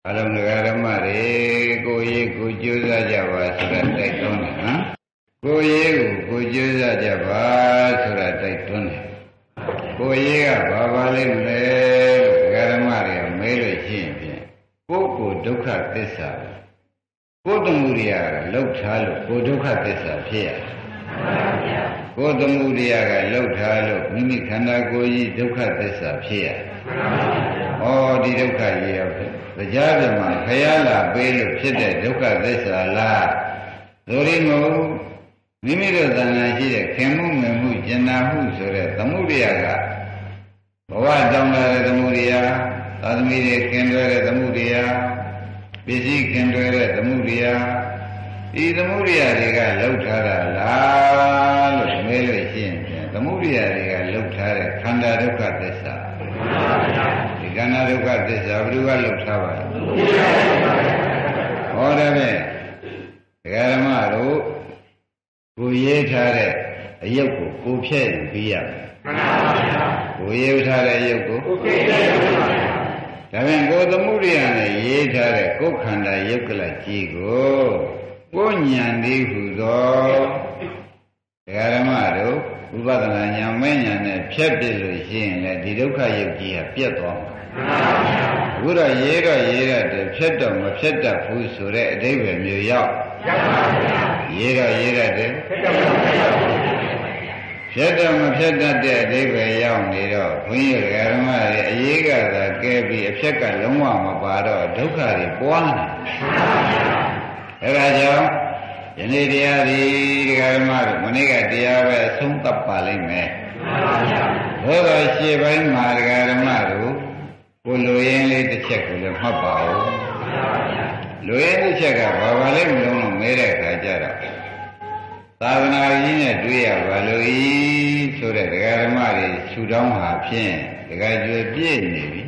အလုံးစုံဓမ္မတွေကိုရေးကိုကြိုးစားကြပါဆိုတာတိုက်တွန်းတယ်နော်ကိုရေးကိုကြိုးစားကြပါဆိုတာတိုက်တွန်းတယ်ကိုရေးကဘာလဲမလဲဓမ္မတွေမေးလို့ရှိရင်ဖြင့်ကိုယ်ကိုဒုက္ခသစ္စာကိုယ်တမှုရိယကလှုပ်ထားလို့ကိုယ်ဒုက္ခသစ္စာဖြစ်ရတယ်ကိုယ်တမှုရိယကလှုပ်ထားလို့မိမိခန္ဓာကိုယ်ကြီးဒုက္ခသစ္စာဖြစ်ရတယ်ဩဒီဒုက္ခကြီးရောက်တယ်ကြားပြမှာခရလာပေးလို့ဖြစ်တဲ့ဒုက္ခသစ္စာလားသို့ရမဟုတ်မိမိတို့သဏ္ဍာန်ရှိတဲ့ခင်မှုငယ်မှုကျင်နာမှုဆိုတဲ့သမုဒိယကဘဝတောင်းလာတဲ့သမုဒိယသာသမီတွေခင်တွဲတဲ့သမုဒိယပစ္စည်းခင်တွဲတဲ့သမုဒိယဒီသမုဒိယတွေကလှုပ်ထားတာလားလို့မေးလို့ရှိရင်သမုဒိယတွေကလှုပ်ထားတဲ့ခန္ဓာဒုက္ခသစ္စာဒီခန္ဓာဒုက္ခသစ္စာဘယ်သူကလှုပ်ထားပါလဲဟောတယ်ပဲဓမ္မတို့ကိုရေးထားတဲ့အယုတ်ကိုကိုဖြည့်ယူပြီးရမယ်ကိုရေးထားတဲ့အယုတ်ကိုကိုဖြည့်ယူပါဒါပြန်ကိုသမုဒိယနဲ့ရေးထားတဲ့ကိုခန္ဓာယုတ်ကလကြီးကိုဉာဏ်လေးဟူသောဓမ္မတို့ဥပဒနာဉာဏ်မဲ့ဉာဏ်နဲ့ဖြတ်ပြလို့ရှိရင်လည်းဒီဒုက္ခယုတ်ကြီးဟာပြတ်သွားမှာဘုရားရေးတဲ့ဖြတ်တော့မဖြတ်တတ်ဘူးဆိုတဲ့အဓိပ္ပာယ်မျိုးရောက်ရေးတဲ့ဖြတ်တော့မဖြတ်တတ်တဲ့အဓိပ္ပာယ်ရောက်နေတော့ဘုန်းကြီးဓမ္မတွေအရေးကသာကဲပြီးအဖြက်ကလုံးဝမပါတော့ဒုက္ခတွေပွားနေအဲဒါကြောင့်ယနေ့တရားဒီဓမ္မတို့မနေ့ကတရားပဲအဆုံးသတ်ပါလိမ့်မယ်ဘုရားရှေ့ပိုင်းမှာဓမ္မတို့ကိုလူရင်းလေးတစ်ချက်ကိုလည်းမှတ်ပါဦးလူရင်းတစ်ချက်ကဘာလဲမလုံးလို့မဲတဲ့အခါကျတော့သာသနာကြီးနဲ့တွေ့ရပါလို့ဤဆိုတဲ့ဓမ္မတွေခြူတောင်းဟာဖြင့်ကျွေပြည့်နေပြီ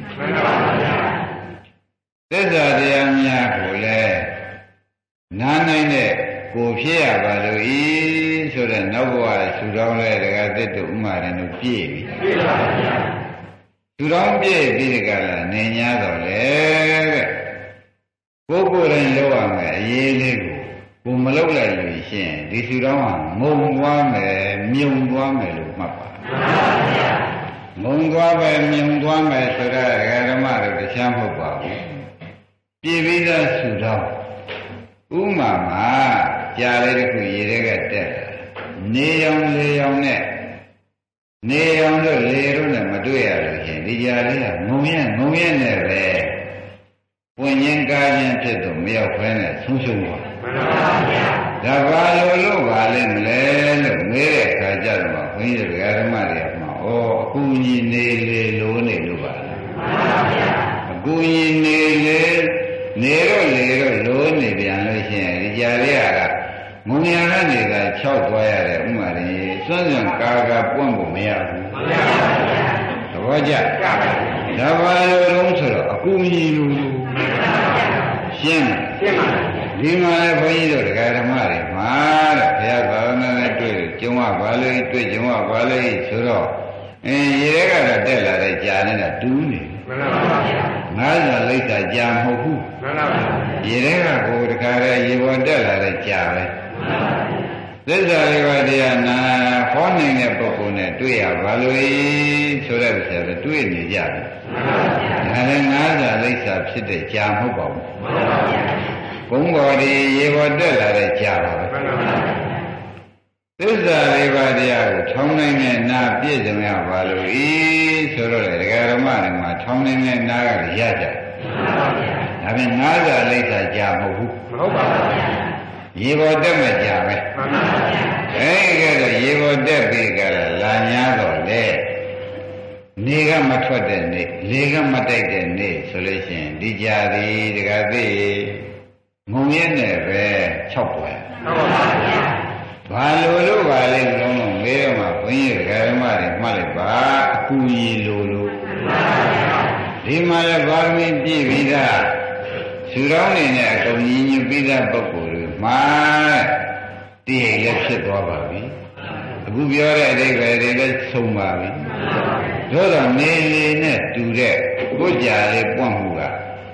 သစ္စာတရားများကိုလည်းနားနိုင်တဲ့ကိုဖြစ်ရပါလို့ဤဆိုတဲ့နောက်ဘဝခြူတောင်းလဲသစ်တို့ဥမာရင်တို့ပြည့်ပြီခြူတောင်းပြည့်ပြီးကြလားနေ냐တော့လေတဲ့ကိုယ်တိုင်လောက်ရမယ်အရေးလေးကိုမလောက်လိုက်လို့ရှိရင်ဒီခြူတောင်းကငုံသွားမယ်မြုံသွားမယ်လို့မှတ်ပါငုံသွားပဲမြုံသွားမယ်ဆိုတာဓမ္မတို့တရားမဟုတ်ပါဘူးပြည့်ပြီးသားခြူတောင်းဥမာမှာကြားလေးတစ်ခုရေတွေကတက်နေအောင်လေအောင်နဲ့နေအောင်တို့လေတို့နဲ့မတွေ့ရလို့ရှင်ဒီကြားလေးကငုံရဲနဲ့ပဲပွင့်ခြင်းကားခြင်းဖြစ်တော့မရောက်ဖဲနဲ့ဆုံးရှုံးသွားဒါဘာလို့ပါလဲမလဲလို့မေးတဲ့အခါကျတော့ဘုန်းကြီးဓမ္မတွေကမှာဩအကူကြီးနေလေလို့နေလို့ပါအကူကြီးနေလေနေတော့လေတော့လိုးနေပြန်လို့ရှိရင်ဒီကြားလေးကငုံရကနေက6သွားရတဲ့ဥမာရင်စွန့်စွန့်ကာပွင့်ဖို့မရဘူးသဘောကျဒါဘာလို့တုံးဆိုတော့အကူကြီးလို့ရှင်းပါဒီမှာလည်းဘုန်းကြီးတို့ဓမ္မတွေမှာတဲ့ဘုရားဘာဝနာနဲ့တွေ့ကျုံရပါလို့တွေ့ကျုံရပါလို့ဆိုတော့ရေကတော့တက်လာတဲ့ကြာနေတာတူးနေမှန်ပါဗျာငါးစာလိပ်စာကြာမဟုတ်ဘူးမှန်ပါဗျာရေကကိုတခါတည်းရေပေါ်တက်လာတဲ့ကြာပဲသစ္စာလေးပါးတရားနာဟောနိုင်တဲ့ပုဂ္ဂိုလ်နဲ့တွေ့ရပါလို့ဆိုတဲ့ဆရာကတွေ့နေကြတယ်မှန်ပါဗျာဒါလည်းငါးစာလိပ်စာဖြစ်တဲ့ကြာမဟုတ်ပါဘူးမှန်ပါဗျာဘုံပေါ်ဒီရေပေါ်တက်လာတဲ့ကြာပါပဲမှန်ပါဗျာသစ္စာလေးပါးတရားကိုထောင်းနိုင်တဲ့နာပြည့်စုံရပါလို့ဆိုတော့လေဓမ္မတွေမှာထောင်းနိုင်တဲ့နာကရကြတယ်မှန်ပါဗျာဒါပြန်ငါးစာလိပ်စာကြာမဟုတ်ဘူးမဟုတ်ပါဘူးဗျာရေပေါ်တက်မဲ့ကြာပဲမှန်ပါဗျာအဲကဲတော့ရေပေါ်တက်ပြီးကြတာလာ냐တော့လေနေကမထွက်တဲ့နေ့လေကမတိုက်တဲ့နေ့ဆိုလို့ရှိရင်ဒီကြာသည်တကားသိငုံရဲနဲ့ပဲ6ပွဲဟုတ်ပါဗျာဘာလို့ပါလဲလုံးလုံးမေးတော့မှဘုန်းကြီးဓမ္မတွေမှတ်လိုက်ပါအကူကြီးလို့ဒီမှာလည်းဘာမင်းပြည့်ပြီးသားသူတော်နေနဲ့အကုန်ကြီးညွပြီးသားပုဂ္ဂိုလ်တွေမှာတည်လည်းဖြစ်သွားပါပြီအခုပြောတဲ့အဓိပ္ပာယ်တွေလည်းဆုံးပါပြီသို့တော့နေလေနဲ့တူတဲ့ကိုယ်ကြာလေးပွန့်မှုက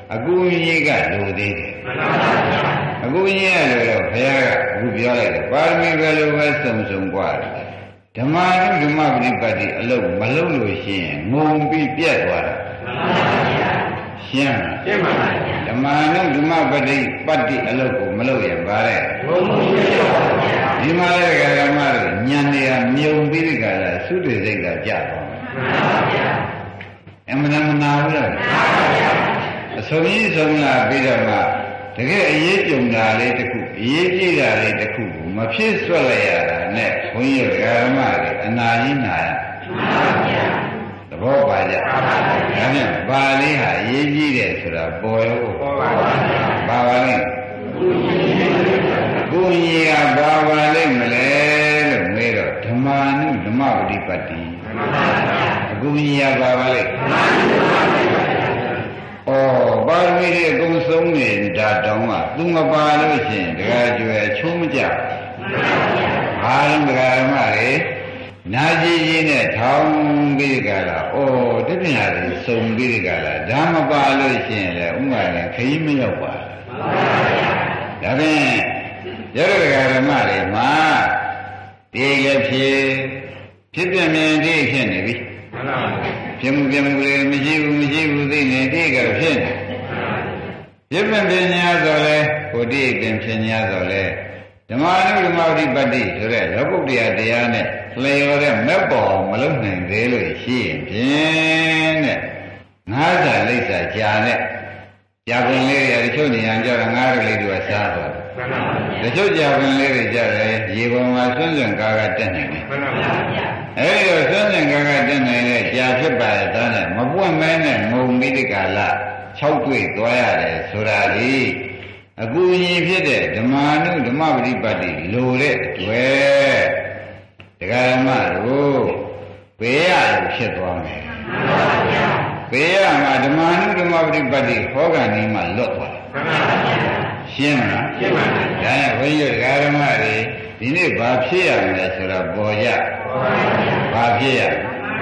အကူကြီးကလိုသေးတယ်အကူကြီးရလို့တော့ဘုရားကအခုပြောလိုက်တယ်ပါရမီပဲလို့ပဲစုံစုံกว่าဓမ္မနုဓမ္မပฏิပတ်တိအလုပ်မလုပ်လို့ရှိရင်ငုံပြီးပြတ်သွားတာရှင်းလားရှင်းပါပါဓမ္မနုဓမ္မပฏิပတ်တိအလုပ်ကိုမလုပ်ရင်ဗါတဲ့ငုံပြီးပြတ်သွားပါဗျာဒီမှာလည်းဓမ္မတို့ညံနေရမြုံပြီးဒီကလာသုတေစိတ်ကကြသွားမှန်ပါဗျာအမှန်မနာဘူးလားမှန်ပါဗျာအဆုံးကြီးဆုံးလာပြီးတော့မှတကယ်အရေးကြုံတာလေးတစ်ခုအရေးကြီးတာလေးတစ်ခုကိုမဖြစ်ဆွတ်လိုက်ရတာနဲ့ဘုန်းကြီးဓမ္မတွေအနာကြီးနာရမှန်ပါဗျာသဘောပါကြပါပါဒါနဲ့ပါဠိဟာအရေးကြီးတယ်ဆိုတာပေါ်ရောပေါ်ပါဗျာပါပါလိမ့်ကိုကြီးကပါပါလိမ့်မလဲလို့မေးတော့ဓမ္မာနုဓမ္မပฏิပတ်တိမှန်ပါဗျာအကူကြီးကပါပါလိမ့်မှန်ပါဗျာဩပါရမီတွေအကုန်ဆုံးနေတာတောင်းမှသူမပါလို့ရှိရင်တခါကျွယ်ချုံးမကြဘာလို့ဒကာဓမ္မတွေနာကြည်ကြီးနဲ့ထောင်းပြီးကြလားဩတပညာတွေစုံပြီးကြလားဒါမပါလို့ရှိရင်လည်းဥမာလည်းခရီးမရောက်ပါဒါဖြင့်ရတဲ့ဒကာဓမ္မတွေမှာဒီလည်းဖြစ်ပြမြင်ဒီဖြစ်နေပြီမှန်ပါဖြစ်မှုလေးမရှိဘူးသိနေတိကဖြစ်နေဖြစ်ပညာဆိုလဲဟိုတိပင်ဖြစ်냐ဆိုလဲဓမ္မနုဓမ္မပฏิပတ်တိဆိုတဲ့လောကုတ္တရာတရားနဲ့လျော်တဲ့မဲ့ပေါ်မလုံးနိုင်သေးလို့ရှိရင်ဖြင့်တဲ့ငါးစာလိပ်စာကြာနဲ့ကြာပင်လေးတွေတချို့နေရာကြတော့ငါးလေးတွေကစားသွားတယ်တချို့ကြာပင်လေးတွေကြတယ်ရေပေါ်မှာဆွန့်စွန့်ကားကတက်နေတယ်အဲဒီတော့ဆွန့်စွန့်ကားကတက်နေတဲ့ကြာဖြစ်ပါရဲ့သားနဲ့မပွင့်မဲနဲ့ငုံပြီးဒီကလာ6တွေ့သွားရတယ်ဆိုတာလေအကူကြီးဖြစ်တဲ့ဓမ္မာနုဓမ္မပฏิပတ်တိလိုတဲ့အတွက်ဒကာဓမ္မတို့ဘေးရလို့ဖြစ်သွားမယ်ဘေးရမှာဓမ္မာနုဓမ္မပฏิပတ်တိဟောကန်ကြီးမှလွတ်သွားရှင်းမလားရှင်းပါပြီဒါနဲ့ဘုန်းကြီးဒကာဓမ္မတွေဒီနေ့ဘာဖြစ်ရမလဲဆိုတော့ပေါ်ကြဘာဖြစ်ရ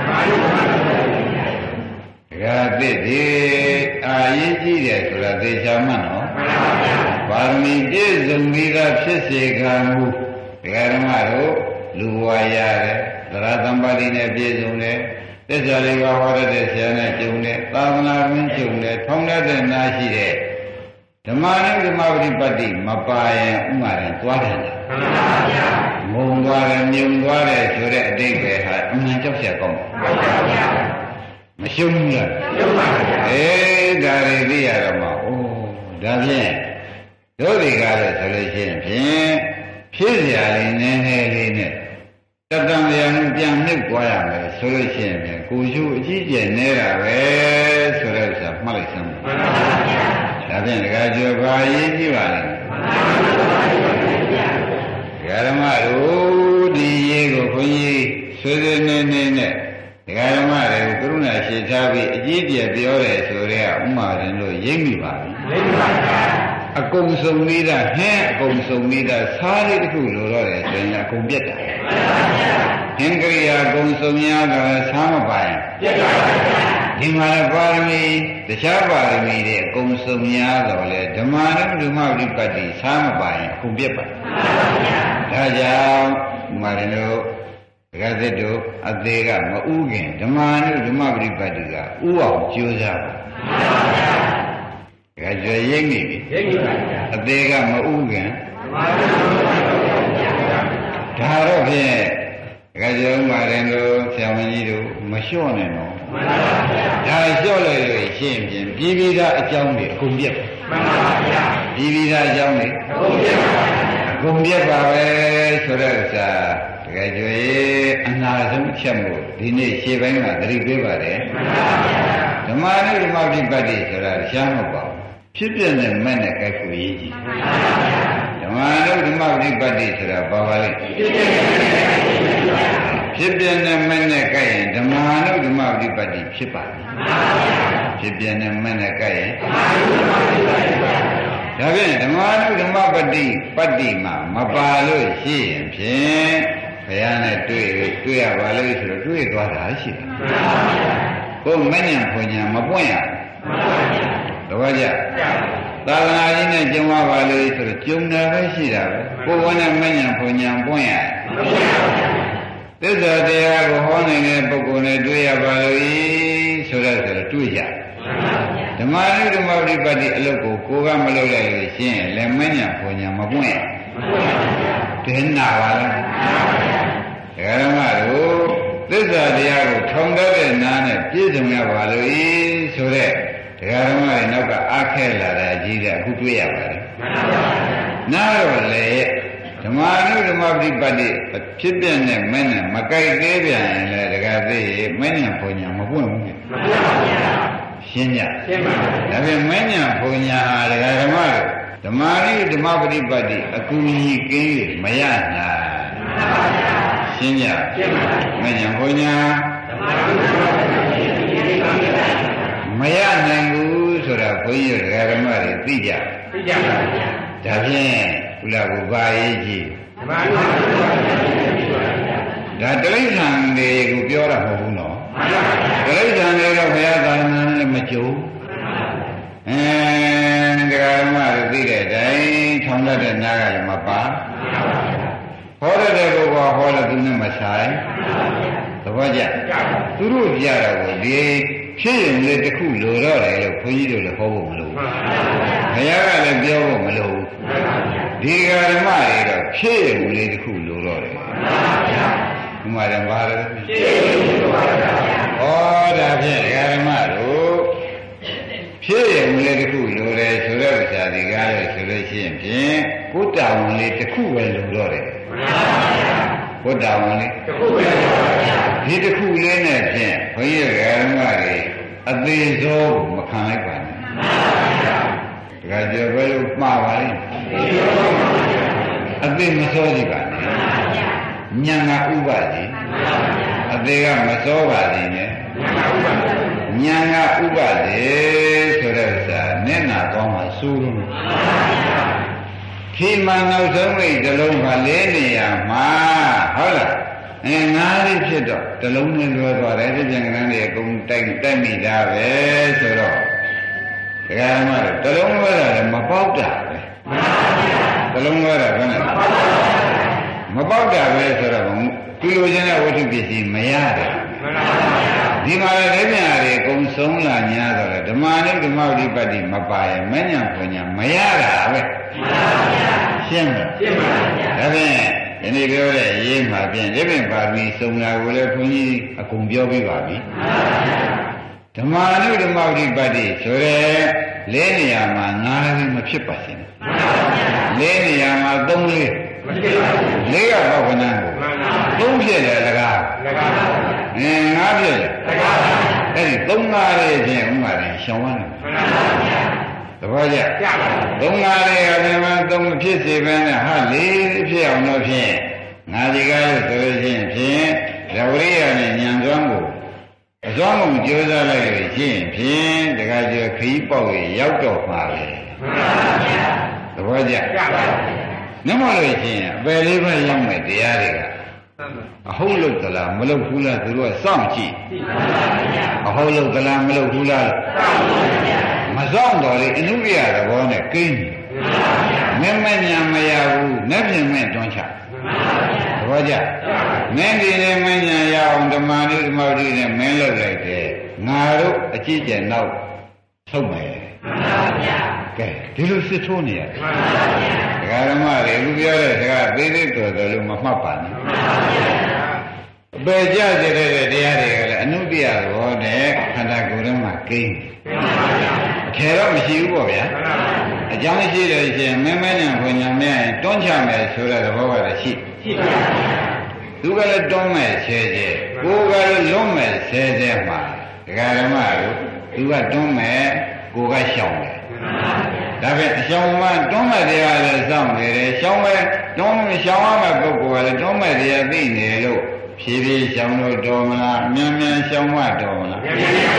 ဒကာသစ်ဒီအာရေးကြီးတယ်ဆိုတာသေချာမှန်နော်ပါရမီပြည့်စုံပြီးသားဖြစ်စေခံမှုဒကာဓမ္မတို့လူဘဝရတယ်သရသမ္ပါတိနဲ့ပြည့်စုံတယ်သစ္စာလေးပါးဟောတဲ့ဆရာနဲ့ကျုံတယ်သာသနာ့တွင်ကျုံတယ်ထောင်းတတ်တဲ့နာရှိတဲ့ဓမ္မနဲ့ဓမ္မပฏิပတ်တိမပါရင်ဥမာရင်သွားတယ်မှန်ပါဗျာငုံသွားတယ်မြုံသွားတယ်ဆိုတဲ့အတိတ်ပဲဟာအမှန်ကြောက်ရကောင်းမှန်ပါဗျာမရှုံးဘူးလားရှုံးပါဗျာဒါတွေသိရတော့မှအိုးဒါဖြင့်တို့တွေကလည်းဆိုလို့ရှိရင်ဖြင့်ဖြစ်เสียလေးနည်းနည်းလေးနဲ့တတံပြန်ပြန်မြုပ်သွားရမယ်ဆိုလို့ရှိရင်ဖြင့်ကိုရှုအကြီးကျယ်နေတာပဲဆိုတဲ့ဥစ္စာမှတ်လိုက်စမ်းပါမှန်ပါဗျာဒါဖြင့်ဒကာကျော်ဘာရေးကြည့်ပါလဲမှန်ပါဗျာဓမ္မတို့ဒီရေးကိုခွန်ကြီးဆွေးဆွေးနွေးနွေးနဲ့ဒကာဓမ္မတွေကိုကရုဏာရှိထားပြီးအကြီးကျယ်ပြောတယ်ဆိုတော့ဥမာရင်လို့ရိပ်မိပါပြီရိပ်မိပါဗျာအကုန်စုံပြီးသားဟင်းအကုန်စုံပြီးသားစားလေးတစ်ခုလိုတော့တယ်ဆိုရင်အကုန်ပြတ်တာမှန်ပါဗျာဟင်းကရိယာအကုန်စုံရတော့စားမပိုင်ပြတ်ပါဗျာဒီမှာပါရမီတခြားပါရမီတွေအကုန်စုံရတော့လေဓမ္မနဲ့ဓမ္မပฏิပတ်တိစားမပိုင်အကုန်ပြတ်ပါမှန်ပါဗျာဒါကြောင့်ဥမာရင်တို့ဒကာသစ်တို့အသေးကမဥခင်ဓမ္မနုဓမ္မပฏิပတ်တိကဥအောင်ကြိုးစားပါမှန်ပါဗျာဒကာကျော်ရိပ်နေပြီရိပ်နေပါဗျာအသေးကမဥခင်ဓမ္မနုဓမ္မပฏิပတ်တိဒါတော့ဖြင့်ဒကာကျော်ဥမာရင်တို့ဆရာမကြီးတို့မလျှော့နဲ့တော့မှန်ပါဗျာဒါလျှော့လိုက်လို့ရှင်းပြင်ပြီးပြီးသားအကြောင်းတွေအကုန်ပြတ်မှန်ပါဗျာပြီးပြီးသားအကြောင်းတွေအကုန်ပြတ်ပါအကုန်ပြတ်ပါပဲဆိုတဲ့ဥစ္စာတကယ်ကြွေအနာဆုံးချက်မှုဒီနေ့ရှေ့ပိုင်းမှာသတိပေးပါတယ်ဓမ္မနဲ့ဓမ္မပฏิပတ်တိဆိုတာရှားမဟုတ်ပါဘူးဖြစ်ပြတဲ့မဲ့နဲ့ကြိုက်ဖို့ရည်ကြီးဓမ္မနဲ့ဓမ္မပฏิပတ်တိဆိုတာဘာပါလဲဖြစ်ပြတဲ့မဲ့နဲ့ကြိုက်ရင်ဓမ္မနဲ့ဓမ္မပฏิပတ်တိဖြစ်ပါတယ်ဖြစ်ပြတဲ့မဲ့နဲ့ကြိုက်ရင်ဒါဖြင့်ဓမ္မနုဓမ္မပฏิပတ်တိမှာမပါလို့ရှိရင်ဖြင့်ဘုရားနဲ့တွေ့ရပါလို့ဆိုတော့တွေ့သွားတာရှိတယ်ကိုယ်မဉ္ဇဉ်ဖွဉ္ဇဉ်မပွင့်ရသဘောကြသာသနာကြီးနဲ့ကျုံရပါလို့ဆိုတော့ကျုံတာပဲရှိတာပဲကိုယ်ဝနဲ့မဉ္ဇဉ်ဘုံညာပွင့်ရသစ္စာတရားကိုဟောနေတဲ့ပုဂ္ဂိုလ်နဲ့တွေ့ရပါလို့ဆိုတော့တွေ့ကြဓမ္မနုဓမ္မပฏิပတ်တိအလုပ်ကိုကိုယ်ကမလုပ်လိုက်လို့ရှင်းလည်းမဉ္ဇဉ်ဘုံညာမပွင့်ရတင်နာပါလားဒကာဓမ္မတို့သစ္စာတရားကိုထောင်တတ်တဲ့နားနဲ့ပြည့်စုံရပါလို့ဆိုတဲ့ဒကာဓမ္မတွေနောက်ကအားခဲလာတာကြီးတဲ့အခုတွေ့ရပါတယ်နားတော့လေဓမ္မနုဓမ္မပฏิပတ်တိဖြစ်ပြတဲ့မင်းနဲ့မကြိုက်သေးပြန်ရင်လေဒကာသိမဉ္ဇဉ်ဘုံညာမပွင့်ဘူးရှင်းကြရှင်းပါဒါပြန်မဉ္ဇဉ်ဘုံညာဟာဒကာဓမ္မတို့ဓမ္မနုဓမ္မပฏิပတ်တိအကူကြီးကင်းမရနိုင်ရှင်းကြရှင်းပါမဉ္ဇဉ်ဘုံညာမရနိုင်ဘူးဆိုတာဘုန်းကြီးတို့ဓမ္မတွေသိကြပါဗျာဒါဖြင့်ဘုရားကိုပါရေးကြည့်ဒါတိရစ္ဆာန်တွေကိုပြောတာမဟုတ်ဘူးနော်တိရစ္ဆာန်တွေတော့ဘုရားသာသနာနဲ့မကြုံဓမ္မတွေသိတဲ့အတိုင်းထောင်တတ်တဲ့နားကလည်းမပါဟောတဲ့ပုဂ္ဂိုလ်ဟောလို့သူနဲ့မဆိုင်သဘောကျသူတို့ကြတာကိုဒီဖြစ်ရင်လေတစ်ခုလိုတော့တယ်လို့ခွန်ကြီးတို့လည်းဟောဖို့မလိုဘူးဘုရားကလည်းပြောဖို့မလိုဘူးဒီဓမ္မတွေတော့ဖြစ်ရင်လေတစ်ခုလိုတော့တယ်ဒီမှာလည်းဘာလဲဖြစ်ရင်လိုပါဗျာဩဒါဖြင့်ဓမ္မတို့ဖြစ်ရင်လေတစ်ခုလိုတယ်ဆိုတဲ့ဥစ္စာဒီကားလို့ဆိုလို့ရှိရင်ဖြင့်ကိုယ်တာဝန်လေးတစ်ခုပဲလိုတော့တယ်ဘုဒ္ဓဝန်လေးတစ်ခုပဲဒီတစ်ခုလေးနဲ့ဖြင့်ဘုန်းကြီးဓမ္မတွေအသေးဆုံးမခံလိုက်ပါနဲ့ဒါကြဘယ်လိုမှားပါလဲအသေးမစောကြည့်ပါနဲ့ဉာဏ်ကဥပါတိအသေးကမစောပါသေးနဲ့ဉာဏ်ကဥပါတိဆိုတဲ့ဥစ္စာနဲ့နာကောင်းမှစူးလို့ခိမနောက်ဆုံးမိတ်တလုံးက၄နေရာမှာဟုတ်လားငါးလေးဖြစ်တော့တလုံးနဲ့လွယ်သွားတယ်ဒီပြန်ကန်းတွေအကုန်တိုက်မိတာပဲဆိုတော့ဒကာမတို့တလုံးလွယ်တာလည်းမပေါက်တာပဲတလုံးလွယ်တာဘယ်နဲ့မပေါက်တာပဲဆိုတော့ဒီလိုချင်းတဲ့ဝတ္ထုပစ္စည်းမရတယ်ဒီမှာလည်းမြာတွေအကုန်ဆုံးလာ냐ဆိုတော့ဓမ္မနဲ့ဓမ္မဝိပတ္တိမပါရင်မဉ္ဇဉ်ဘုံညာမရတာပဲရှင်းပါရှင်းပါဗျာဒါဖြင့်ဒီနေ့ပြောတဲ့ရေးမှာပြင်ဒီပြင်ပါပြီစုံလာကိုလည်းခွန်ကြီးအကုန်ပြောပြပါပြီဓမ္မနုဓမ္မဝိပတ္တိဆိုရဲ၄နေရာမှာ၅လေးမဖြစ်ပါစေနဲ့၄နေရာမှာ၃လေးမဖြစ်ပါဘူး၄ကဘောကနန်းကို၃ဖြစ်တယ်လကား၅ဖြစ်တယ်လကားအဲ့ဒီ၃၅လေးချင်းဥမာရင်ရှောင်းသွားတယ်သဘောကျသုံးငါးလေးကလည်းသုံးဖြစ်စေပဲနဲ့ဟာလေးဖြစ်အောင်လို့ဖြင့်ငါဒီကားလို့ဆိုလို့ရှိရင်ဖြင့်ဇဝရိယနဲ့ဉာဏ်စွမ်းကိုအစွမ်းကုန်ကြိုးစားလိုက်လို့ရှိရင်ဖြင့်တခါကျခီးပေါက်ရရောက်တော့မှာပဲသဘောကျနမလို့ရှိရင်အပယ်လေးပဲရောက်မယ်တရားတွေကအဟုတ်လို့သလားမလို့ဘူးလားသူတို့ကစောင့်ကြည့်အဟုတ်လို့သလားမလို့ဘူးလားမစောင့်တော်လေအနုပြသဘောနဲ့ကိန်းမင်းမညာမရဘူးနဲ့ပြင်မဲ့တွန်းချသဘောကျမင်းဒီနဲ့မညာရအောင်ဓမ္မနုဓမ္မဝိတ္တိနဲ့မင်းလုပ်လိုက်တယ်ငါတို့အကြည့်ကျန်တော့ထုတ်မယ်ကဲဒီလိုစစ်ထိုးနေရတယ်ဒကာဓမ္မတွေအခုပြောတဲ့စကားသေးသေးတော်တော်လို့မမှတ်ပါနဲ့အပေကြစေတဲ့တရားတွေကလည်းအနုတ္တိယသဘောနဲ့ခန္ဓာကိုယ်ထဲမှာကိန်းအထယ်တော့မရှိဘူးပေါ့ဗျာအကြောင်းရှိတယ်ရှင်မင်းမညာဘုံညာမြတ်တွန်းချမယ်ဆိုတဲ့သဘောကလည်းရှိပါဘူးသူကလည်းတွန်းမယ်ဆဲဆဲကိုယ်ကလည်းလွတ်မယ်ဆဲဆဲမှာဒကာဓမ္မတို့သူကတွန်းမယ်ကိုယ်ကရှောင်တယ်ဒါဖြင့်အရှောင်မှတွန်းမဲ့တရားလည်းစောင့်နေတယ်ရှောင်မဲ့တွန်းရှောင်ရမယ့်ပုဂ္ဂိုလ်ကလည်းတွန်းမဲ့တရားသိနေလို့ဖြည်းဖြည်းရှောင်လို့တော်မလားမြန်မြန်ရှောင်မှတော်မလား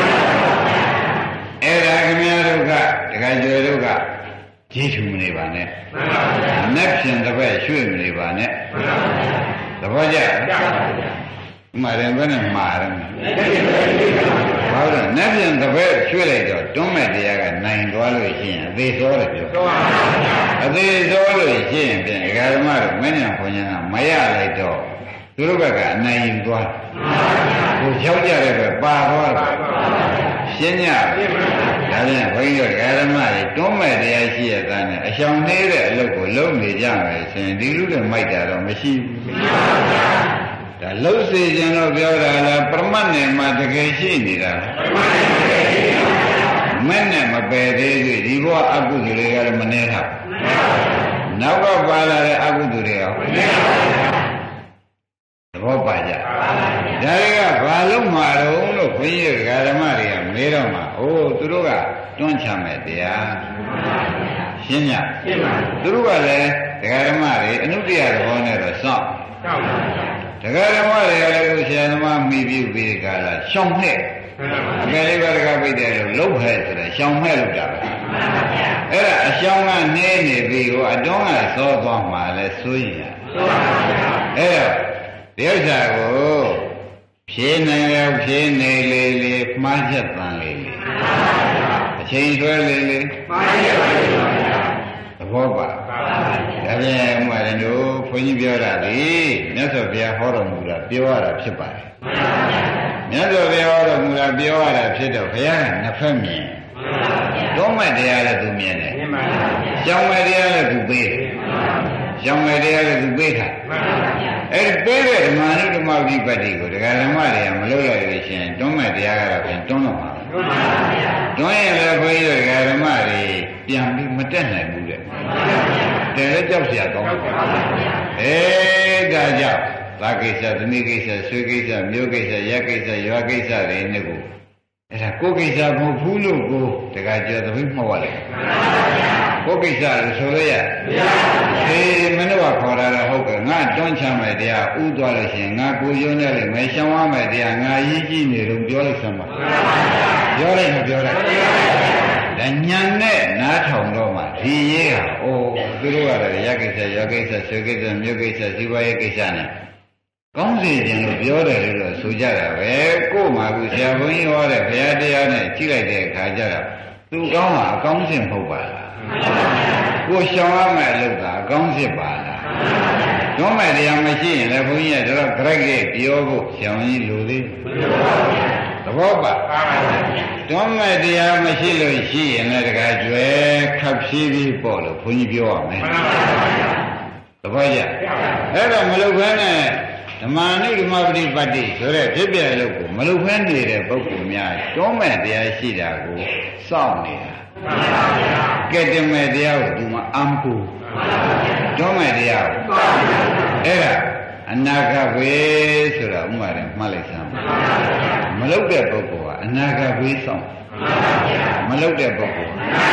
အဲ့ဒါခင်ဗျားတို့ကတခါကျွယ်တို့ကကြီးထူမနေပါနဲ့နက်ဖြင်တစ်ပတ်ရွှေ့မနေပါနဲ့သဘောကျမှာတယ်ဘယ်နဲ့မှာတယ်ဘာလို့နတ်ပြန်တစ်ဘက်ရွှေ့လိုက်တော့တွန်းမဲ့တရားကနိုင်သွားလို့ရှိရင်အသေးစောတယ်ပြောအသေးစောလို့ရှိရင်ပြန်ဓမ္မတို့မင်းညာခွန်ညာကမရလိုက်တော့သူတို့ဘက်ကအနိုင်ယူသွားကိုရောက်ကြတဲ့ဘက်ပါသွားတယ်ရှင်းညဒါပြန်ဘုန်းကြီးတို့ဓမ္မတွေတွန်းမဲ့တရားရှိရတာနဲ့အရှောင်နေတဲ့အလုပ်ကိုလုပ်နေကြမယ်ဆိုရင်ဒီလိုနဲ့မိုက်တာတော့မရှိဘူးဒါလှုပ်စေခြင်းတော့ပြောတာလားပရမတ်နဲ့မှတကယ်ရှိနေတာမဲ့နဲ့မပယ်သေးသေးဒီဘဝအကုသိုလ်တွေကလည်းမနှဲတာနောက်ကပါလာတဲ့အကုသိုလ်တွေရောသဘောပါကြဒါတွေကဘာလို့မှာတော့လို့ခွင့်ရဓမ္မတွေကမေးတော့မှာအိုးသူတို့ကတွန်းချမယ်တရားရှင်းညသူတို့ကလည်းဓမ္မတွေအနုတ္တရသဘောနဲ့တော့စောင့်တရားဓမ္မတွေကလည်းကိုဆရာသမားမိပြုပြီးကြလားရှောင်မဲ့အကယ်လေးပါးတကားပြည့်တယ်လို့လှုပ်ခဲ့ဆိုတော့ရှောင်မဲ့လို့တာပဲအဲ့ဒါအရှောင်ကနေနေပြီကိုအတွန်းကစောသွားမှလည်းစိုးရင်အဲ့တော့ဒီဥစ္စာကိုဖြေနိုင်ရဖြေနေလေလေမှားချက်တန်လေလေအချိန်ဆွဲလေလေမှားချက်ပါလေသဘောပါဒါပြန်ဥမာတို့ဘုန်းကြီးပြောတာဒီမြတ်စွာဘုရားဟောတော်မူတာပြောရတာဖြစ်ပါတယ်မြတ်စွာဘုရားဟောတော်မူတာပြောရတာဖြစ်တော့ဘုရားကနှစ်ဖက်မြင်တော့မဲ့တရားလည်းသူမြင်တယ်ရှောင်းမဲ့တရားလည်းသူပေးတယ်ရှောင်းမဲ့တရားလည်းသူပေးတာအဲ့ဒီပေးတဲ့ဓမ္မနုဓမ္မဝိပတ္တိကိုဒကာဓမ္မတွေကမလုပ်လိုက်လို့ရှိရင်တွန်းမဲ့တရားကတော့ပြန်တွန်းတော့မှာတွန်းရင်လည်းဘုန်းကြီးတို့ဒကာဓမ္မတွေပြန်ပြီးမတက်နိုင်ဘူးတဲ့တယ်လည်းကြောက်เสียကောင်းတယ်ဒါကြောင့်သာကိစ္စသမီးကိစ္စဆွေကိစ္စမျိုးကိစ္စရက်ကိစ္စရွာကိစ္စတွေနဲ့ကိုအဲ့ဒါကိုကိစ္စမဟုတ်ဘူးလို့ကိုတခါကျသတိမှောက်ရတယ်ကိုကိစ္စလို့ဆိုရရမင်းတို့ကခေါ်တာတော့ဟုတ်ကဲ့ငါတွန်းချမယ်တရားဥသွားလို့ရှိရင်ငါကိုယုံနေလိမ့်မယ်ရှောင်ရမယ်တရားငါရည်ကြည့်နေလို့ပြောလိုက်စမ်းပါပြောလိုက်မပြောလိုက်ဒါညံနဲ့နားထောင်တော့မှဒီရေးဟာအိုးသူတို့ကတော့ရက်ကိစ္စရွာကိစ္စဆွေကိစ္စမျိုးကိစ္စဇီဝရေးကိစ္စနဲ့ကောင်းစေခြင်းလို့ပြောတယ်လို့တော့ဆိုကြတာပဲကို့မှာကဆရာဘုန်းကြီးဟောတဲ့ဘုရားတရားနဲ့ကြည့်လိုက်တဲ့အခါကျတော့သူကောင်းတာအကောင်းစင်မဟုတ်ပါလားကိုရှောင်ရမယ်လို့သာအကောင်းစင်ပါလားတော့မဲ့တရားမရှိရင်လည်းဘုန်းကြီးကတော့ကြိုက်တဲ့ပြောဖို့ရှောင်ကြီးလိုသေးသဘောပါတော့မဲ့တရားမရှိလို့ရှိရင်လည်းတခါကျွဲခပ်ဖြည်းဖြည်းပေါ့လို့ဘုန်းကြီးပြောရမယ်သဘောကျအဲ့တော့မလုပ်ဘဲနဲ့ဓမ္မနုဓမ္မပฏิပတ်တိဆိုတဲ့ဖြစ်ပြလို့ကိုမလုပ်ဘဲနေတဲ့ပုဂ္ဂိုလ်များတွန်းမဲ့တရားရှိတာကိုစောင့်နေတာကဲတမဲ့တရားကိုသူမအံပူတွန်းမဲ့တရားကိုအဲ့ဒါအနာဂတ်ပဲဆိုတာဥမာတယ်မှတ်လိုက်စမ်းမလုပ်တဲ့ပုဂ္ဂိုလ်ကအနာဂတ်ပဲစောင့်မလုပ်တဲ့ပုဂ္ဂိုလ်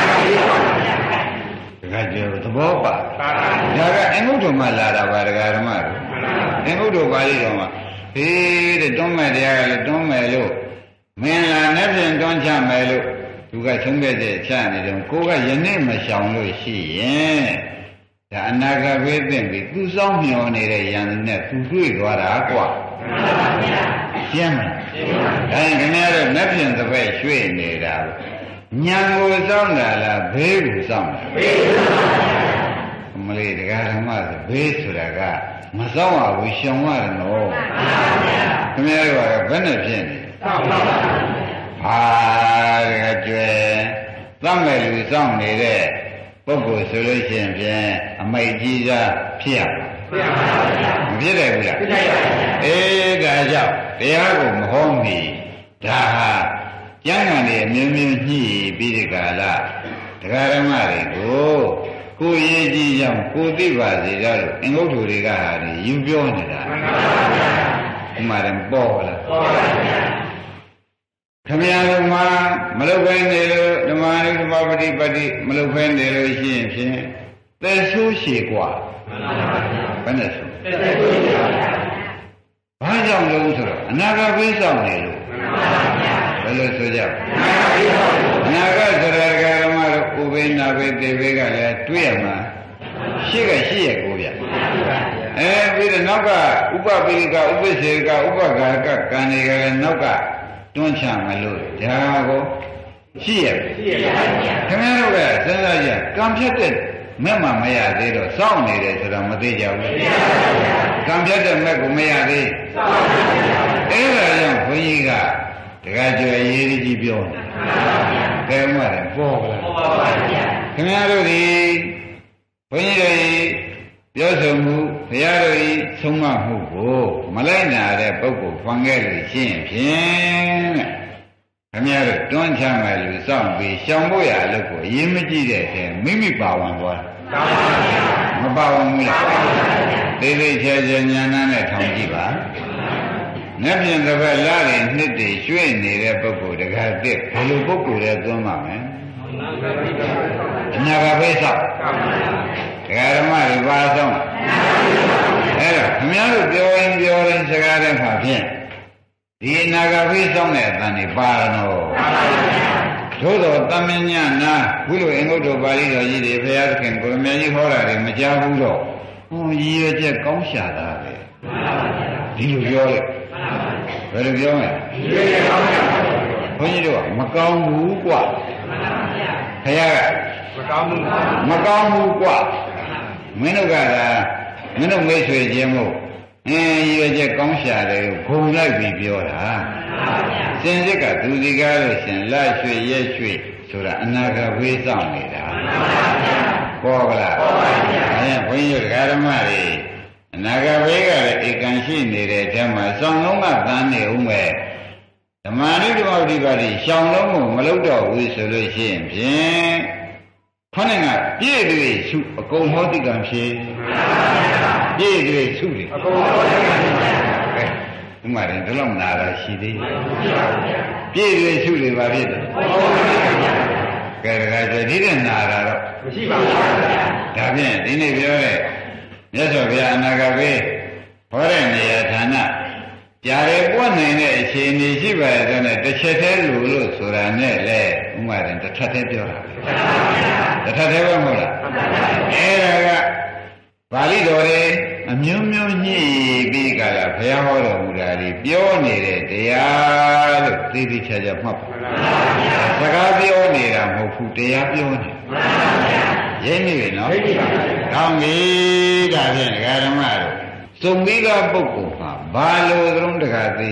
ဒါကကြောသဘောပါဒါကအင်္ဂုတ္တမလာတာပါဒကာဓမ္မတို့အင်္ဂုတ္တပါဠိတော်မှာဟေးတဲ့တွန်းမဲ့တရားကလည်းတွန်းမယ်လို့မင်းလာနဲ့ပြင်တွန်းချမယ်လို့သူကဆုံးဖြတ်ချက်ချနေတယ်ကိုကယနေ့မရှောင်လို့ရှိရင်ဒါအနာဂတ်ပဲသိပြီသူစောင့်မျှော်နေတဲ့ယန္တနဲ့သူတွေ့သွားတာကွာရှင်းမလားဒါရင်ခင်ဗျားတို့နဲ့ပြင်တစ်ပတ်ရွှေ့နေတာညံကိုစောင့်တာလားဘေးကိုစောင့်တာဘေးကိုစောင့်တာမလေးတရားဓမ္မဆိုဘေးဆိုတာကမစောင့်ရဘူးရှောင်ရတယ်နော်ခင်ဗျားတို့ကဘယ်နဲ့ဖြစ်နေစောင့်ပါဟာတကယ်ကျွဲသတ်မဲ့လူစောင့်နေတဲ့ပုဂ္ဂိုလ်ဆိုလို့ရှိရင်ဖြင့်အမိတ်ကြီးစားဖြစ်ရမှာမဖြစ်တယ်ဘူးလားဖြစ်တယ်ပါဒါကြောင့်တရားကိုမဟောမီဒါဟာကျမ်းဂန်တွေအမျိုးမျိုးညှိပြီးဒီကာလတရားဓမ္မတွေကိုကိုယ်ရေးကြည့်ကြောင်းကိုသိပါစေကြလို့အင်္ဂုတ္တတွေကဟာဒီယူပြောနေတာမှန်ပါဗျာဥမာတယ်ပေါ်လားပေါ်ပါဗျာခမရတို့မှာမလုတ်ဖဲနေလို့ဓမ္မနုဓမ္မပฏิပတ်တိမလုတ်ဖဲနေလို့ရှိရင်ဖြင့်သေဆိုးရှည်กว่าဘယ်နဲ့ဆိုသေဆိုးရှည်ပါဘာကြောင့်လို့ဆိုတော့အနာဂတ်ဘေးဆောင်နေလို့ဘယ်လိုဆိုကြအနာဂတ်ဆိုတာဓမ္မတို့ဥပိ္ပနာဘေသေဘေကလည်းတွေ့ရမှာရှိရဲ့ကိုဗျပြီးတော့နောက်ကဥပပိကဥပ္ပစေကဥပဂါကကံတွေကလည်းနောက်ကတွန်းချမလို့ဒါကိုရှိရပြီခင်ဗျားတို့ကစဉ်းစားကြကံဖြတ်တဲ့မဲ့မှမရသေးတော့စောင့်နေတယ်ဆိုတော့မသိကြဘူးကံဖြတ်တဲ့မဲ့ကိုမရသေးအဲ့ဒါကြောင့်ဘုန်းကြီးကတခါကျွယ်ရေးကြီးပြောတယ်ကဲမှတယ်ပေါ်လာခင်ဗျားတို့ဒီဘုန်းကြီးတွေပြောဆိုမှုဘုရားတို့ဤဆုံးမမှုကိုမလိုက်နာတဲ့ပုဂ္ဂိုလ်ဖန်ခဲ့လို့ရှိရင်ဖြင့်တဲ့ခင်ဗျားတို့တွန်းချမယ်လူစောင့်ပြီးရှောင်ဖို့ရအလုပ်ကိုအရင်မကြည့်တဲ့အချိန်မိမိပါဝင်သွားမပါဝင်ဘူးလားသိသိချာချာဉာဏ်နဲ့ထောင်ကြည့်ပါနဲ့ပြင်တစ်ပတ်လာရင်နှစ်တည်းရွှေ့နေတဲ့ပုဂ္ဂိုလ်တကားတစ်ဘယ်လိုပုဂ္ဂိုလ်လဲသွန်းပါမယ်အနာဂတ်ပဲဆောက်တရားဓမ္မတွေပါဆုံးအဲ့တော့ခင်ဗျားတို့ပြောရင်ပြောရင်စကားတဲ့မှာဖြင့်ဒီအနာဂတ်ဖိဆောင်တဲ့အတန်တွေပါတော့သို့တော်တမဉ္ဇနာဘုလိုအင်္ဂုတ္တပါဠိတော်ကြီးတွေဘုရားသခင်ကိုရမကြီးဟောတာတွေမကြားဘူးတော့ဟိုရည်ရွယ်ချက်ကောင်းရှာတာပဲဒီလိုပြောလိုက်ဘယ်လိုပြောမလဲရည်ရွယ်ချက်ကောင်းရှာတာဘုန်းကြီးတို့ကမကောင်းဘူးကွာဘုရားကမကောင်းဘူးကွာမင်းတို့ကသာမင်းတို့မိတ်ဆွေချင်းမို့ရည်ရွယ်ချက်ကောင်းရှာတယ်ကိုဂုံလိုက်ပြီးပြောတာစင်စစ်ကသူစီကားလို့ရှင်လက်ရွှေရက်ရွှေဆိုတာအနာဂတ်ဝေးဆောင်နေတာပေါ်ကလားပေါ်ပါဗျာအဲဘုန်းကြီးတို့ဓမ္မတွေအနာဂတ်ဝေးကလည်းဧကံရှိနေတဲ့အထက်မှာစောင်းလုံးကသန်းနေဦးမဲ့ဓမ္မနိဓမ္မဝိပါတိရှောင်းလုံးကိုမလုပ်တော့ဘူးဆိုလို့ရှိရင်ဖြင့်ခொနဲ့ကပြည့်တွေစုအကုန်ဟောတိကံဖြေပြည့်တွေစုတယ်အကုန်ဟောတိကံဖြေဒီမှာတော့ဒီလောက်နာတာရှိသေးပြည့်တွေစုတွေပါဖြစ်တယ်ကဲဒါကဆိုဒီတဲ့နာတာတော့မရှိပါဘူးဒါဖြင့်ဒီနေ့ပြောတဲ့မြတ်စွာဘုရားအနာဂတ်ပဲဟောတဲ့နေရာဌာနကြားရပွက်နိုင်တဲ့အခြေအနေရှိပါရဲ့ဆိုတော့တစ်ချက်တည်းလို့ဆိုတာနဲ့လေဥမာရင်တစ်ထပ်တည်းပြောတာတစ်ထပ်တည်းပဲမဟုတ်လားအဲ့ဒါကပါဠိတော်တွေအမျိုးမျိုးညှိပြီးကြတာဘုရားဟောတော်မူတာဒီပြောနေတဲ့တရားလို့သိသိချာချာမှတ်ပါစကားပြောနေတာမဟုတ်ဘူးတရားပြောနေရင်းနေပြီနော်ကောင်းပြီဒါဖြင့်ဓမ္မတို့စုံပြီးသားပုဂ္ဂိုလ်မှာဘာလို့သုံးတကားသိ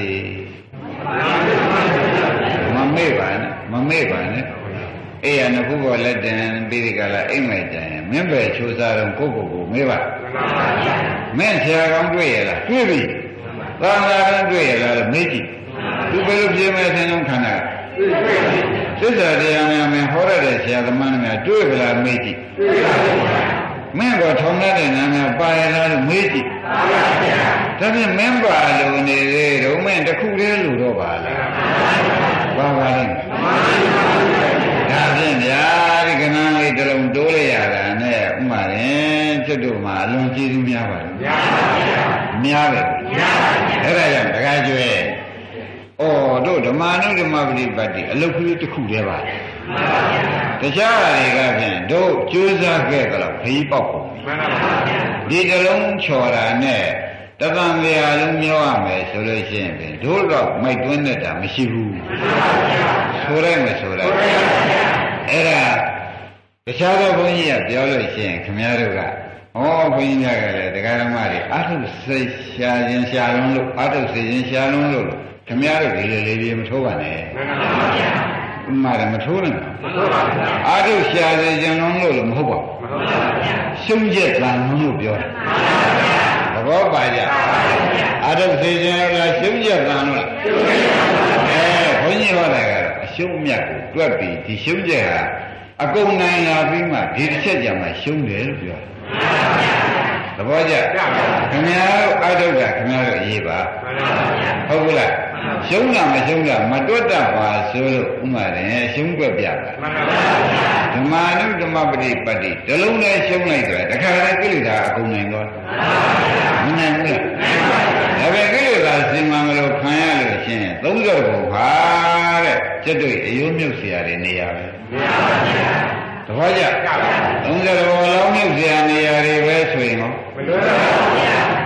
မမေ့ပါနဲ့အေးရနခုဘောလက်တန်ပြီးဒီကလာအိမ်မဲ့ကြရင်မင်းပဲချိုးစားတော့ကိုကိုမေးပါမင်းဆရာကောင်းတွေ့ရလားတွေ့ပြီသာသာကောင်းတွေ့ရလားလို့မေးကြည့်သူဘယ်လိုပြေမဲ့ဆင်းလုံးခန္ဓာသစ္စာတရားများမင်းဟောရတဲ့ဆရာသမားများတွေ့ကြလားမေးကြည့်တွေ့ပါဘူးမင်းကထောင်တဲ့နာမည်ပါရလားလို့မေးကြည့်ပါပါဗျာဒါဖြင့်မင်းပါလို့နေသေးတော့မင်းတစ်ခုတည်းလို့တော့ပါလားပါပါလိမ့်ဒါဖြင့်ဗျာဒီကဏ္ဍလေးတစ်လုံးတိုးလိုက်ရတာနဲ့ဥမာရင်ကျွတ်တို့မှာအလွန်ကျေးဇူးများပါလားများပါဗျာများပါဗျာအဲ့ဒါကြောင့်တခါကျွဲဩတို့ဓမ္မနုဓမ္မပฏิပတ်တိအလုတ်ကလေးတစ်ခုတည်းပါတခြားတွေကဖြင့်တို့ကြိုးစားခဲ့ကြတော့ခရီးပေါက်ကုန်မှန်ပါပါဒီတလုံးချော်တာနဲ့တသံဃာလုံးပြောရမယ်ဆိုလို့ရှိရင်တို့တော့မိုက်တွင်းနေတာမရှိဘူးဆိုရဲမဆိုရဲအဲ့ဒါတခြားသောဘုန်းကြီးကပြောလို့ရှိရင်ခင်ဗျားတို့ကဩဘုန်းကြီးများကလည်းတရားဓမ္မတွေအာထုစိတ်ရှာခြင်းရှာလုံးလို့အာထုစိတ်ခြင်းရှာလုံးလို့ခင်ဗျားတို့ဒီလေးလေးမထိုးပါနဲ့မှန်ပါဗျာဥမာရမထိုးနဲ့အာထုရှာခြင်းလုံးလို့မဟုတ်ပါဘူးရှုံးချက်တန်လို့ပြောတာသဘောပါကြအာထုစိတ်ခြင်းလားရှုံးချက်တန်လို့လားဘုန်းကြီးဟောတာကတော့အရှုံးမြတ်ကိုတွက်ပြီးဒီရှုံးချက်ဟာအကုန်နိုင်လာပြီးမှဒီတစ်ချက်ကြမှာရှုံးတယ်လို့ပြောသဘောကျခင်ဗျားတို့အထုကခင်ဗျားတို့ရေးပါဟုတ်ကလားရှုံးတာမရှုံးတာမတွတ်တတ်ပါဆိုလို့ဥမာတယ်ရှုံးွက်ပြတာဓမ္မနုဓမ္မပฏิပတ်တိတလုံးနဲ့ရှုံးလိုက်တယ်တခါတည်းကိလေသာအကုန်နိုင်သွားမနိုင်ဘူးလားဒါပဲကိလေသာစင်မှန်လို့ခံရလို့ရှင်30ဘုံပါတဲ့ကျွတ်တွေ့အယုံမြုပ်เสียတယ်နေရပဲသဘောကျ30ဘုံလုံးမြုပ်เสียနေရတွေပဲဆိုရင်ဟောမလွယ်ပါဘူး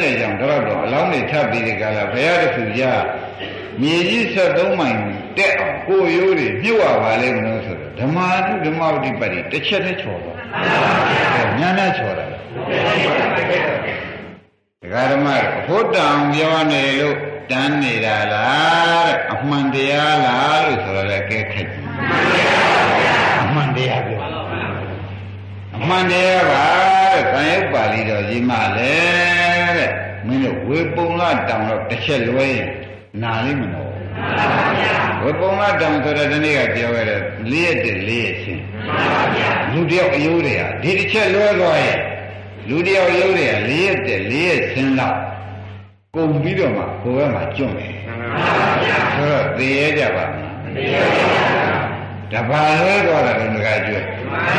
တဲ့ကြောင့်တော့အလောင်းတွေထပ်ပြီးဒီကလာဘုရားတခုကြမြေကြီး73မိုင်တက်အောင်ကိုရိုးတွေမြုပ်ရပါလိမ့်မလို့ဆိုတော့ဓမ္မနုဓမ္မဝတိပတ္တိတစ်ချက်တည်းချော်တော့ညာနဲ့ချော်တာဒကာဓမ္မဘုဒ္ဓံပြောနေလို့တန်းနေတာလားတဲ့အမှန်တရားလားလို့ဆိုတော့လည်းကဲခက်ကြီးအမှန်တရားပြောအမှန်တရားပါတဲ့ခန္ဓာပါဠိတော်ကြီးမှလည်းတဲ့မင်းတို့ဝေပုံလာတောင်တော့တစ်ချက်လွဲရင်နာလိမ့်မလို့ဝေပုံလာတောင်ဆိုတဲ့ဒီနေ့ကပြောခဲ့တဲ့၄ရက်တည်း၄ရက်ချင်းလူတယောက်အယိုးတွေဟာဒီတစ်ချက်လွဲသွားရဲ့လူတယောက်အယိုးတွေဟာ၄ရက်တည်း၄ရက်ချင်းလောက်ကုန်ပြီးတော့မှဘိုးဘက်မှာကျွန့်တယ်ဆိုတော့သိရကြပါမလားတပါလွဲသွားတာလည်းငါကျွတ်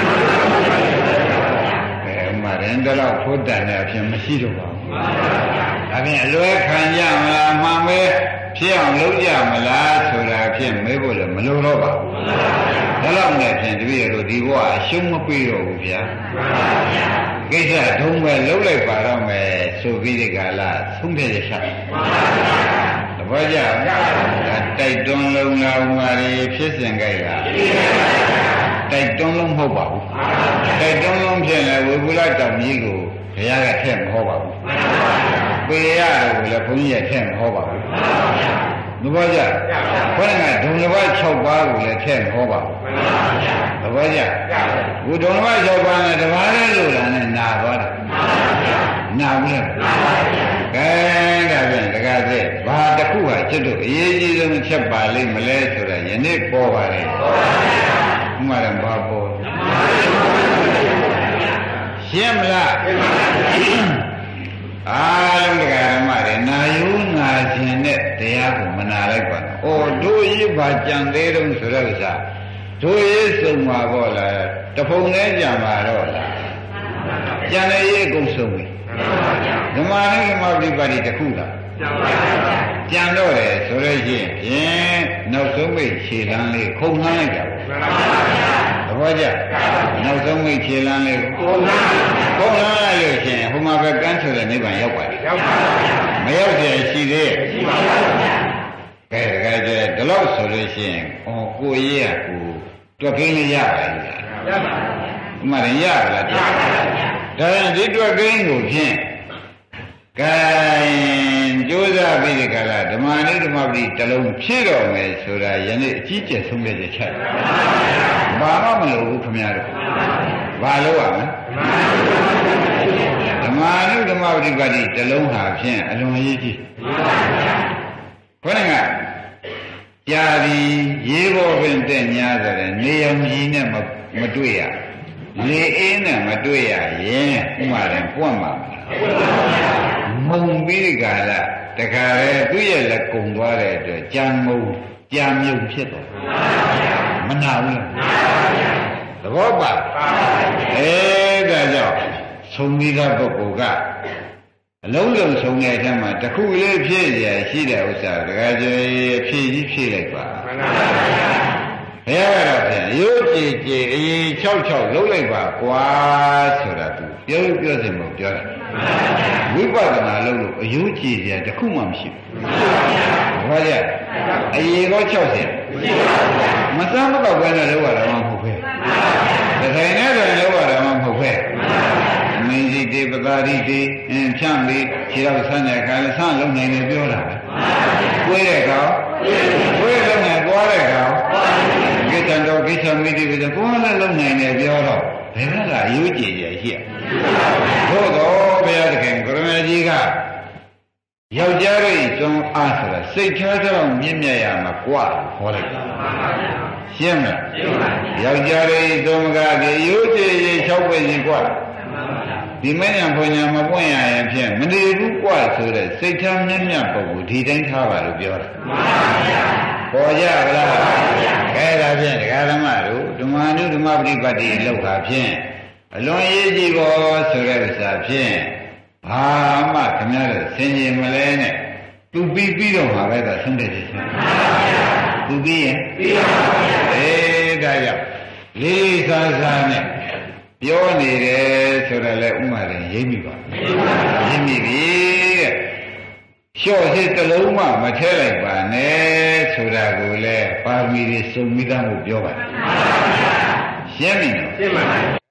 မှရင်တော့ဖုတ်တန်တဲ့အဖြစ်မရှိတော့ပါဘူး။ဒါဖြင့်အလွဲခံကြမလားမှန်ပဲဖြစ်အောင်လုပ်ကြမလားဆိုတာဖြင့်မေးဖို့လည်းမလိုတော့ပါဘူး။ဒါလောက်နဲ့ဖြင့်တပည့်တို့ဒီဘဝအရှုံးမပေးတော့ဘူးဗျာ။ကိစ္စဒုံပဲလုပ်လိုက်ပါတော့မယ်ဆိုပြီးဒီကလာသုံးတဲ့ရရှာ။တပည့်ကြတိုက်တွန်းလုံးလာဥမာရီဖြစ်စဉ်ကြိုက်လား။တိုက်တွန်းလုံးမဟုတ်ပါဘူးတိုက်တွန်းလုံးဖြစ်လဲဝေဘူးလာတောင်ကြီးကိုဘုရားကထည့်မဟောပါဘူးပေရတယ်ကိုလည်းဘုန်းကြီးကထည့်မဟောပါဘူးသဘောကျဘယ်နဲ့ဒုံတစ်ပါး6ပါးကိုလည်းထည့်မဟောပါဘူးသဘောကျဘုဒ္ဓဘာသာ6ပါးနဲ့တပါးလေးလို့လာနဲ့နာသွားတယ်နာဘူးလားကဲဒါဖြင့်တကားသိဘာတစ်ခုဟာကျွတ်တို့အရေးကြီးဆုံးချက်ပါလိမ့်မလဲဆိုတာယနေ့ပေါ်ပါလေဥမာရဘာပေါ်ရှင်းမလားအားလုံးတရားဓမ္မတွေနာယူနာခြင်းနဲ့တရားကိုမနာလိုက်ပါနဲ့။အော်တို့ရေးပါကြံသေးတုံးဆိုတဲ့ဥစ္စာတို့ရေးစုံပါပေါ့လားတဖုံနဲ့ကြံပါတော့လားကြံတဲ့ရေးကုန်စုံပြီဓမ္မနဲ့ဓမ္မပฏิပတ်တိတစ်ခုလားကြံတော့တယ်ဆိုလို့ရှိရင်နောက်ဆုံးမိတ်ခြေလမ်းလေးခုံနှမ်းလိုက်ကြပါသဘောကျနောက်ဆုံးမိတ်ခြေလမ်းလေးခုံနှမ်းလိုက်လို့ရှိရင်ဟိုမှာပဲကန်းဆိုတဲ့နိဗ္ဗာန်ရောက်ပါတယ်မရောက်ပြန်ရှိသေးရဲ့ရှိပါဘူးကဲတကယ်ကျဒီလောက်ဆိုလို့ရှိရင်ကိုရေးရကိုတွက်ကင်းလေးရပါလားရပါဘူးဥမာရင်ရပါလားဒါရင်ဒီတွက်ကင်းကိုဖြင့်ကဲကြိုးစားပြီးဒီကလာဓမ္မနုဓမ္မပတိတလုံးဖြည့်တော်မယ်ဆိုတာယနေ့အကြီးကျယ်ဆုံးဖြတ်ချက်ချဘာမှမလုပ်ဘူးခင်ဗျားတို့ဘာလုပ်ရမလဲဓမ္မနုဓမ္မပฏิပတ်တိတလုံးဟာဖြင့်အလွန်အရေးကြီးခေါင်းကကြာပြီးရေးပေါ်ပင်တက်ညာဆိုတဲ့နေရောင်ကြီးနဲ့မတွေ့ရလေအေးနဲ့မတွေ့ရရင်ဥမာရင်ပွန့်မှာမုံပြီးဒီကလာတခါလေသူ့ရဲ့လက်ကုံသွားတဲ့အတွက်ကြံမုံကြံမြုံဖြစ်တော့မနာဘူးလားသဘောပါဒါကြောင့်သုံးပြီးသားပုဂ္ဂိုလ်ကအလုံးစုံဆုံးတဲ့အထက်မှာတစ်ခုလေးဖြည့်ရရှိတဲ့ဥစ္စာတခါကျဖြည့်ကြီးဖြည့်လိုက်ပါမှန်ပါဘုရားကတော့ဖြင့်ရိုးကြည်ကြည်အရင်66လုံးလိုက်ပါကွာဆိုတာသူပြောစင်မပြောတာဝိပဿနာလုပ်လို့အယုံကြည်စရာတစ်ခုမှမရှိဘူးဘာကြအရင်တော့60မစမ်းမတော့ဘဲနဲ့လောက်ရတာမှမဟုတ်ပဲတစ်ထိုင်နဲ့တော့လောက်ရတာမှမဟုတ်ပဲမင်းကြီးတေပသာရိတေဖြန့်ပြီးခြေတော့ဆန်းတဲ့အခါလည်းဆန်းလုံးနိုင်တယ်ပြောတာပဲကိုယ်တဲ့ကောင်ကိုယ်လုံးနဲ့သွားတဲ့ကောင်ကိစ္စတော်ကိစ္စမိတိပဲကိုယ်လည်းလုံးနိုင်တယ်ပြောတော့ဘယ်ကလာအယုံကြည်ရရှိရသို့တော်ဘုရားသခင်ကိုရမကြီးကယောက်ျားရဲ့ကျွန်းအားဆိုတာစိတ်ထားကြောင်မြင့်မြတ်ရမှာกว่าခေါ်လိုက်ရှင်းမလားယောက်ျားရဲ့သုံးကားကြီးရိုးကြည်ရင်၆ပဲကြီးกว่าဒီမညာဘုံညာမပွင့်ရရင်ဖြင့်မနေဘူးกว่าဆိုတဲ့စိတ်ထားမြင့်မြတ်ပုံကိုဒီတိုင်းထားပါလို့ပြောတာပေါ်ကြဗလားခဲဒါဖြင့်ဒကာဓမ္မတို့ဓမ္မနုဓမ္မပฏิပတ်တိလောက်တာဖြင့်အလွန်ရေးကြည့်ပေါ်ဆိုတဲ့ဥစ္စာဖြင့်ဘာမှခင်ဗျားတို့ဆင်ခြင်မလဲနဲ့သူပြီးတော့မှာပဲသာဆုံးတဲ့ရှင်သူပြီးရင်ပြီးပါပါဒါကြောင့်လေးစားစားနဲ့ပြောနေတယ်ဆိုတော့လေဥမာရင်ရိပ်မိပါရိပ်မိပြီတဲ့လျှော့စိတ်တစ်လုံးမှမထဲလိုက်ပါနဲ့ဆိုတာကိုလေပါရမီတွေစုံမိသားမှုပြောပါတယ်ရှင်းပြီနော်ရှင်းပါပြီ